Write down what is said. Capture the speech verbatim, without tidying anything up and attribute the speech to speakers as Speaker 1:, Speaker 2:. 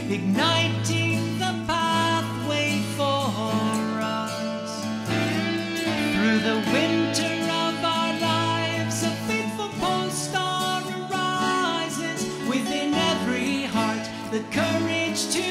Speaker 1: igniting the pathway for us. Through the winter of our lives, a faithful pole star arises within every heart, the courage to